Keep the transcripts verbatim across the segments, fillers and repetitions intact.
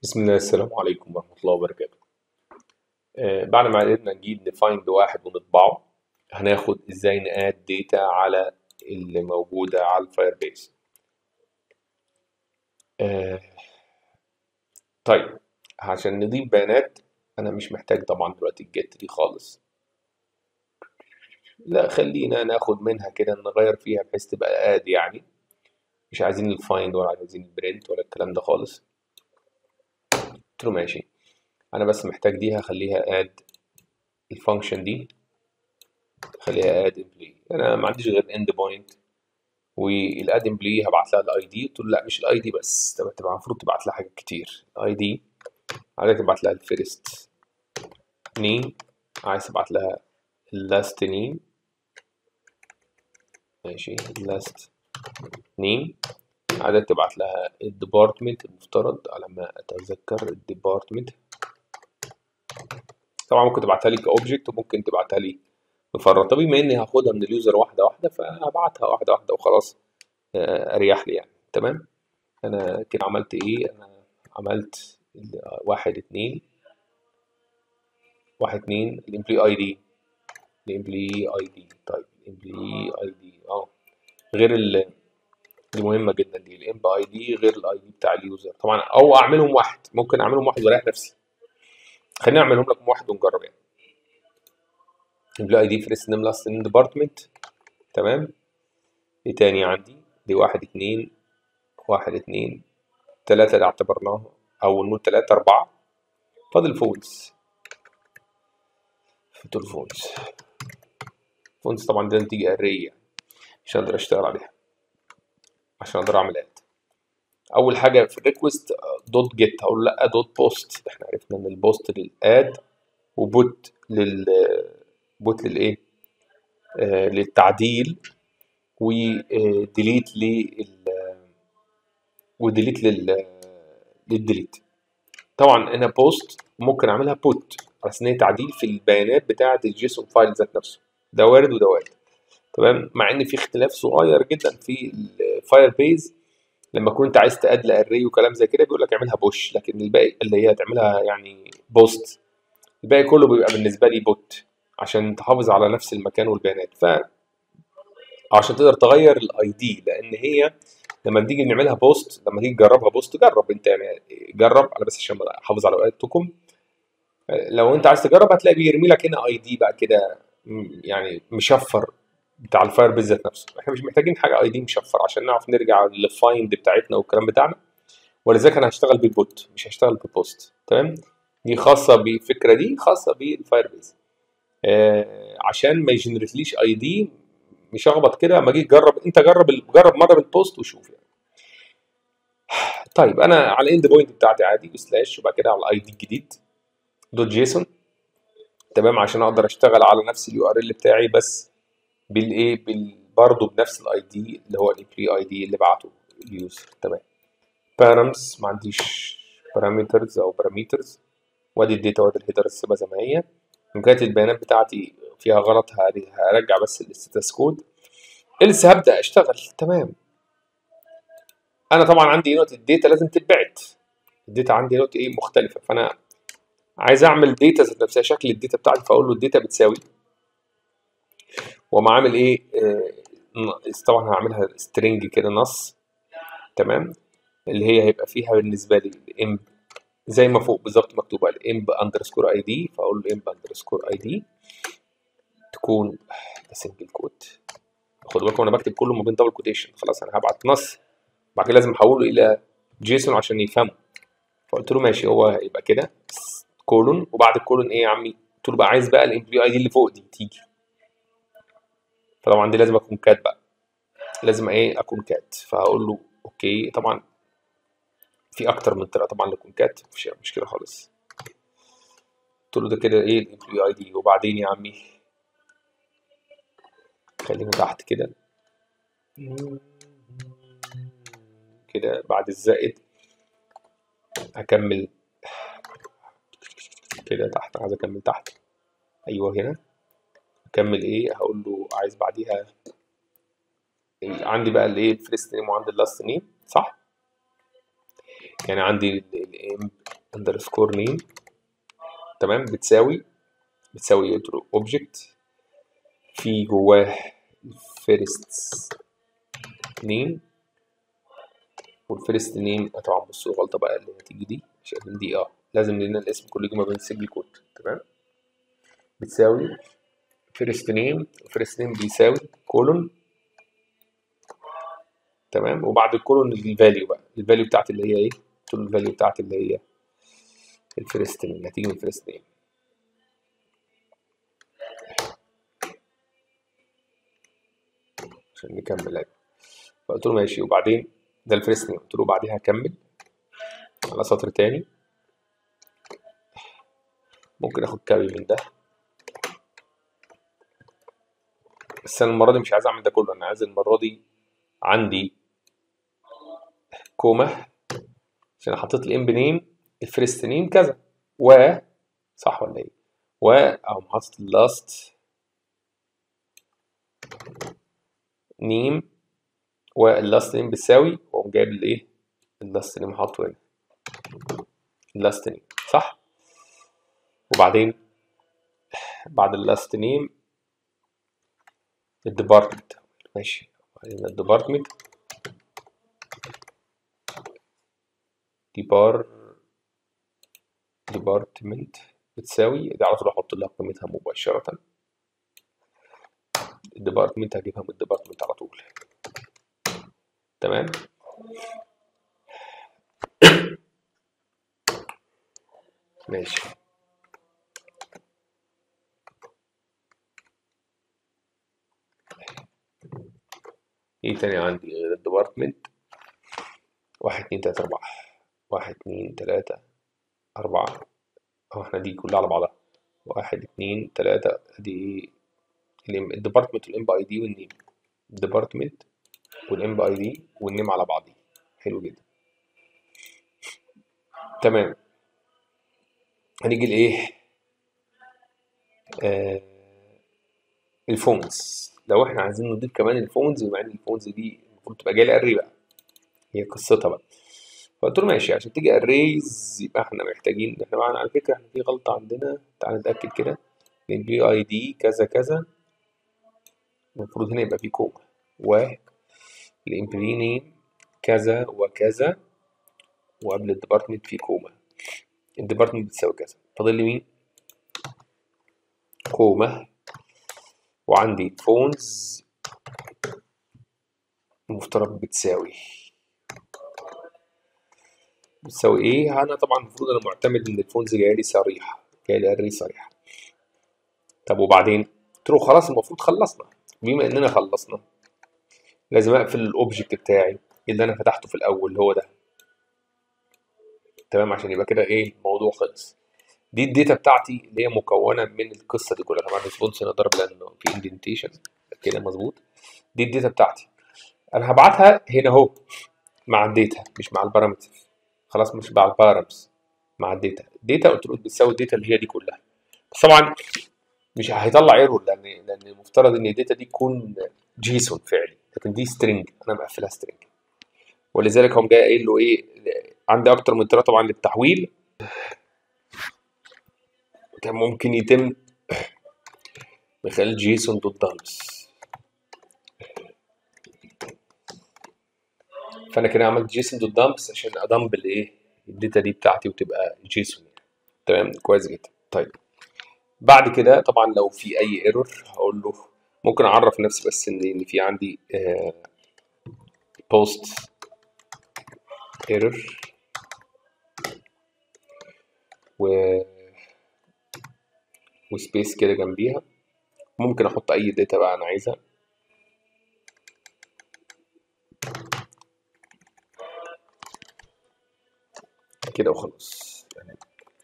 بسم الله السلام عليكم ورحمة الله وبركاته. آه بعد ما قدرنا نجيب نفايند واحد ونطبعه، هناخد ازاي نقاد داتا على اللي موجودة على الفاير بيس. آه طيب، عشان نضيف بيانات انا مش محتاج طبعا دلوقتي الجيت دي خالص، لا خلينا ناخد منها كده نغير فيها بحيث تبقى اد، يعني مش عايزين الفايند ولا عايزين البرنت ولا الكلام ده خالص. قلت له ماشي، انا بس محتاج دي، هخليها اد الفانكشن دي، خليها اد امبلوي. انا ما عنديش غير اند بوينت والاد امبلوي هبعت لها الاي دي. قلت له لا مش الاي دي بس، طب تبقى المفروض تبعت لها حاجات كتير. الاي دي عايزك تبعت لها الفيرست نيم، عايز تبعت لها اللاست نيم، ماشي اللاست نيم، عايزك تبعت لها الديبارتمنت المفترض على ما اتذكر الديبارتمنت. طبعا ممكن تبعتها لي كاوبجكت وممكن تبعتها لي مفرط، طب بما اني هاخدها من اليوزر واحده واحده فهبعتها واحده واحده وخلاص، آه، اريح لي يعني. تمام، انا كده عملت ايه؟ انا عملت ال- واحد اتنين واحد اتنين الامبلوي اي دي، الامبلوي اي دي. طيب الامبلوي اي دي اه غير ال دي مهمه جدا، دي الامب اي دي غير الاي دي بتاع اليوزر طبعا، او اعملهم واحد، ممكن اعملهم واحد واريح نفسي. خليني اعملهم لكم واحد ونجرب يعني. امبلوي اي دي فيرست نيم لاست نيم ديبارتمنت. تمام، ايه تاني عندي؟ دي واحد اتنين واحد اتنين تلاتة اللي اعتبرناها، او نقول تلاتة اربعة، فاضل فولس. فاضل فولس فولس طبعا دي نتيجة ارية مش هقدر اشتغل عليها عشان اقدر اعمل اد. اول حاجه في الريكوست دوت جيت، هقول لا دوت بوست. احنا عرفنا ان البوست للاد وبوت لل بوت للايه، آه للتعديل، وديليت لل وديليت لل للديليت. طبعا هنا بوست ممكن اعملها بوت على اساس ان هي تعديل في البيانات بتاعه الجيسون فايل ذات نفسه، ده وارد وده وارد. تمام، مع ان في اختلاف صغير جدا في الفاير بيز، لما كنت انت عايز تاد لاري وكلام زي كده بيقول لك اعملها بوش، لكن الباقي اللي هي تعملها يعني بوست، الباقي كله بيبقى بالنسبه لي بوت عشان تحافظ على نفس المكان والبيانات. فعشان تقدر تغير الاي دي، لان هي لما تيجي نعملها بوست، لما تيجي تجربها بوست، جرب انت يعني، جرب انا بس عشان احافظ على وقتكم. لو انت عايز تجرب هتلاقي بيرمي لك هنا اي دي بقى كده، م- يعني مشفر بتاع الفاير بيز ذات نفسه. احنا مش محتاجين حاجه اي دي مشفر عشان نعرف نرجع للفايند بتاعتنا والكلام بتاعنا، ولذلك انا هشتغل بالبوت مش هشتغل بالبوست. تمام، دي خاصه بالفكره، دي خاصه بالفاير بيز، آه عشان ما يجنريتليش اي دي مش هخبط كده. اما اجي تجرب انت، جرب ال- جرب مره بالبوست وشوف يعني. طيب انا على الاند بوينت بتاعتي عادي سلاش وبعد كده على الاي دي الجديد دوت جيسون. تمام، عشان اقدر اشتغل على نفس اليو ار ال بتاعي بس بالايه بال برضه بنفس الاي دي اللي هو الامبلوي اي دي اللي بعته اليوزر. تمام، بارامز ما عنديش بارامترز او بارامترز، وادي الداتا وادي الهيدر السيبها زي ما هي. ان كانت البيانات بتاعتي فيها غلط هر- هرجع بس الستاتس كود، لسه هبدا اشتغل. تمام، انا طبعا عندي نقطه الداتا لازم تتبعت، الداتا عندي نقطه ايه مختلفه، فانا عايز اعمل داتا ذات نفسها شكل الداتا بتاعتي، فاقول له الداتا بتساوي وما عامل ايه، آه ن- طبعا هعملها سترينج كده نص. تمام، اللي هي هيبقى فيها بالنسبه لي الامب زي ما فوق بالظبط مكتوبه الامب اندرسكور اي دي، فاقول له امب اندرسكور اي دي تكون سنجل كوت. خدوا بالكم انا بكتب كله ما بين دبل كوتيشن، خلاص انا هبعت نص بعد كده لازم احوله الى جيسون عشان يفهمه. فقلت له ماشي، هو هيبقى كده كولون، وبعد الكولون ايه يا عمي؟ قلت له بقى عايز بقى الامبلوي اي دي اللي فوق دي تيجي، فطبعا دي لازم اكون كات بقى، لازم ايه اكون كات. فهقول له اوكي، طبعا في اكتر من طريقه طبعا لكون كات، مفيش مشكله خالص. قلت له ده كده ايه الامبلوي اي دي، وبعدين يا عمي خلينا تحت كده كده بعد الزائد هكمل كده تحت، عايز اكمل تحت، ايوه هنا اكمل ايه، هقول له عايز بعديها عندي بقى الايه الفيرست نيم وعندي اللاست نيم، صح؟ يعني عندي الام اندرسكور نيم، تمام، بتساوي بتساوي اوبجكت في جواه فيرست نيم، والفيرست نيم طبعا بصوا الغلطه بقى اللي هتيجي دي، شايفين دي اه لازم لنا الاسم كله يجي ما بين سيجل كود، تمام، بتساوي فيرست نيم، فيرست نيم بيساوي كولون، تمام، وبعد الكولون الفاليو بقى، الفاليو بتاعت اللي هي ايه؟ قلت له الفاليو بتاعت اللي هي الفيرست نيم، هتيجي من الفيرست نيم، عشان نكمل اهي. فقلت له ماشي، وبعدين ده الفيرست نيم، قلت له بعديها هكمل على سطر تاني، ممكن اخد كابي من ده، بس انا المره دي مش عايز اعمل ده كله، انا عايز المره دي عندي كوما، عشان حطيت الام بنيم الفيرست نيم كذا، و صح ولا ايه؟ و او حاطط اللاست نيم، واللاست نيم بتساوي، واقوم جايب الايه؟ اللاست نيم حاطه هنا، اللاست نيم صح، وبعدين بعد اللاست نيم الديبارتمنت، ماشي، بعدين الديبارتمنت ديبار ديبارتمنت بتساوي دي، على طول احط لها قيمتها مباشره، الديبارتمنت هجيبها من الديبارتمنت على طول، تمام. ماشي، ايه تاني عندي غير الديبارتمنت؟ واحد اتنين تلاتة أربعة، واحد اتنين تلاتة أربعة، أهو احنا دي كلها على بعضها، واحد اتنين تلاتة، دي الديبارتمنت والإم بي أي دي والنيم، الديبارتمنت والإم بي أي دي والنيم على بعضيه، حلو جدا، تمام. هنيجي لإيه؟ آه الفونز، لو احنا عايزين نضيف كمان الفونز، بما إن الفونز دي المفروض تبقى جاية أري بقى، هي قصتها بقى. فقلت له ماشي، عشان تيجي اريز يبقى احنا محتاجين، احنا معانا على فكره احنا في غلطه عندنا، تعال نتاكد كده، البي اي دي كذا كذا، المفروض هنا يبقى في كوما، والامبلي نيم كذا وكذا، وقبل الديبارتمنت في كوما، الديبارتمنت بتساوي كذا، فاضل لي مين؟ كوما، وعندي فونز المفترض بتساوي بتساوي ايه؟ انا طبعا المفروض انا معتمد ان الفونز جايه لي صريحه، جايه لي اري صريحه. طب وبعدين؟ قلت له خلاص المفروض خلصنا، بما اننا خلصنا لازم اقفل الاوبجكت بتاعي اللي انا فتحته في الاول اللي هو ده، تمام، عشان يبقى كده ايه الموضوع خلص. دي الداتا بتاعتي اللي هي مكونه من القصه دي كلها، طبعا الريسبونس هنا ضرب لانه في اندنتيشن كده مظبوط، دي الداتا بتاعتي، انا هبعتها هنا اهو مع الداتا مش مع البارامتر، خلاص مش مع البارامترز، مع الداتا، الداتا قلت له بتساوي الداتا اللي هي دي كلها، بس طبعا مش هيطلع ايرور، لان لان المفترض ان الداتا دي تكون جيسون فعلي، لكن دي سترينج انا مقفلها سترينج، ولذلك هم جاي قايل له ايه، عندي اكتر من طريقه طبعا للتحويل، كان ممكن يتم من خلال جيسون دوت دامبس، فانا كده عملت جيسون دوت دامبس عشان ادمب الايه الداتا دي بتاعتي وتبقى جيسون، تمام كويس جدا. طيب بعد كده طبعا لو في اي ايرور هقول له، ممكن اعرف نفسي بس ان ان في عندي بوست ايرور و وسبيس كده جنبيها، ممكن احط اي داتا بقى انا عايزها، كده وخلاص، يعني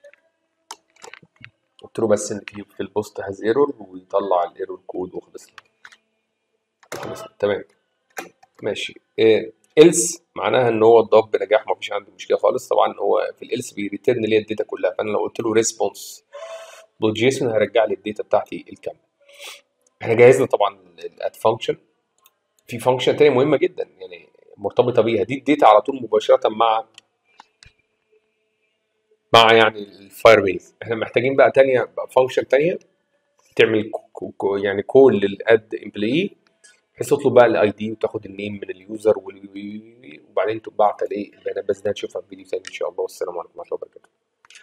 قلت له بس ان في في البوست هاز ايرور ويطلع الايرور كود وخلصنا خلصنا تمام ماشي. إيه إلس معناها ان هو اتضاف بنجاح، مفيش عندي مشكله خالص، طبعا هو في الإلس بيريتيرن لي الداتا كلها، فانا لو قلت له ريسبونس دوت جيسون هيرجع لي الداتا بتاعتي الكامله. احنا جهزنا طبعا الاد فانكشن، في فانكشن تاني مهمه جدا يعني مرتبطه بيها، دي الداتا على طول مباشره مع مع يعني الفاير بيز. احنا محتاجين بقى تانية فانكشن تانية تعمل كو كو يعني كول للاد امبلوي، بحيث تطلب بقى الاي دي وتاخد النيم من اليوزر وبعدين تبعت الايه البيانات. بس ده هنشوفها في فيديو ثاني ان شاء الله. والسلام عليكم ورحمه الله وبركاته.